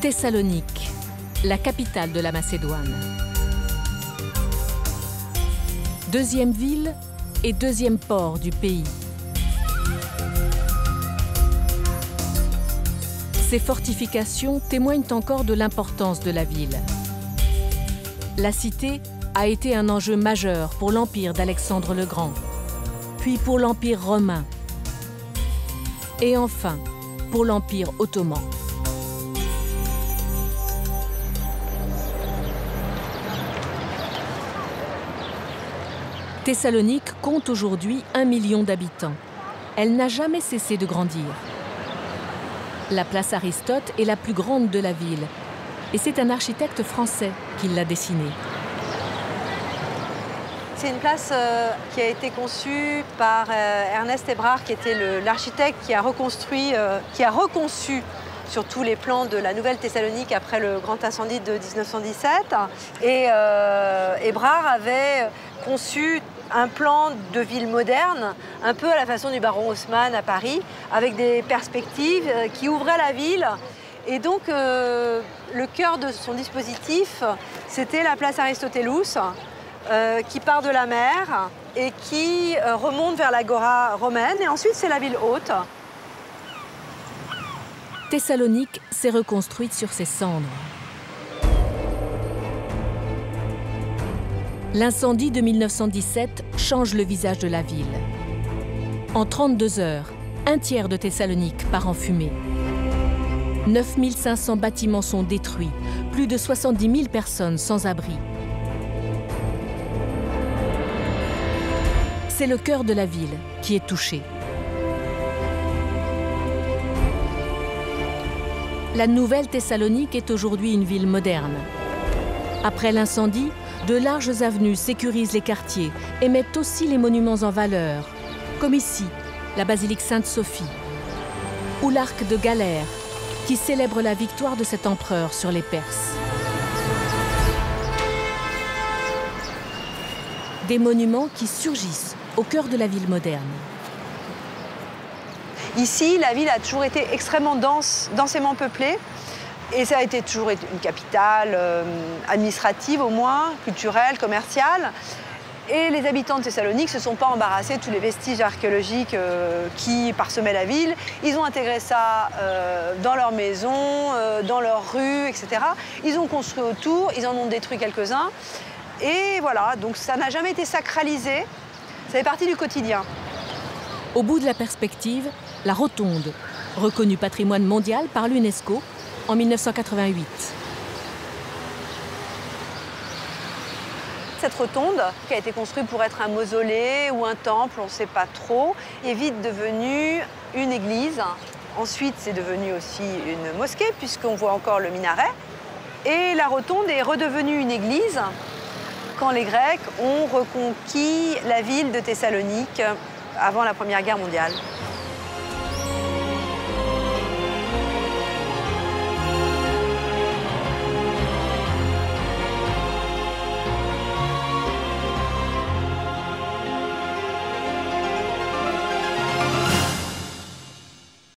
Thessalonique, la capitale de la Macédoine. Deuxième ville et deuxième port du pays. Ces fortifications témoignent encore de l'importance de la ville. La cité a été un enjeu majeur pour l'empire d'Alexandre le Grand, puis pour l'empire romain, et enfin pour l'empire ottoman. Thessalonique compte aujourd'hui 1 million d'habitants. Elle n'a jamais cessé de grandir. La place Aristote est la plus grande de la ville, et c'est un architecte français qui l'a dessinée. C'est une place qui a été conçue par Ernest Hébrard, qui était l'architecte qui a reconçu sur tous les plans de la nouvelle Thessalonique après le grand incendie de 1917. Et Hébrard avait conçu un plan de ville moderne, un peu à la façon du baron Haussmann à Paris, avec des perspectives qui ouvraient la ville. Et donc, le cœur de son dispositif, c'était la place Aristotelus, qui part de la mer et qui remonte vers l'agora romaine. Et ensuite, c'est la ville haute. Thessalonique s'est reconstruite sur ses cendres. L'incendie de 1917 change le visage de la ville. En 32 heures, un tiers de Thessalonique part en fumée. 9500 bâtiments sont détruits, plus de 70 000 personnes sans abri. C'est le cœur de la ville qui est touché. La nouvelle Thessalonique est aujourd'hui une ville moderne. Après l'incendie, de larges avenues sécurisent les quartiers et mettent aussi les monuments en valeur, comme ici, la basilique Sainte-Sophie, ou l'arc de Galère, qui célèbre la victoire de cet empereur sur les Perses. Des monuments qui surgissent au cœur de la ville moderne. Ici, la ville a toujours été extrêmement densément peuplée. Et ça a été toujours une capitale administrative au moins, culturelle, commerciale. Et les habitants de Thessalonique ne se sont pas embarrassés de tous les vestiges archéologiques qui parsemaient la ville. Ils ont intégré ça dans leurs maisons, dans leurs rues, etc. Ils ont construit autour, ils en ont détruit quelques-uns. Et voilà, donc ça n'a jamais été sacralisé, ça fait partie du quotidien. Au bout de la perspective, la rotonde, reconnue patrimoine mondial par l'UNESCO, en 1988. Cette rotonde, qui a été construite pour être un mausolée ou un temple, on ne sait pas trop, est vite devenue une église. Ensuite, c'est devenu aussi une mosquée, puisqu'on voit encore le minaret. Et la rotonde est redevenue une église quand les Grecs ont reconquis la ville de Thessalonique avant la Première Guerre mondiale.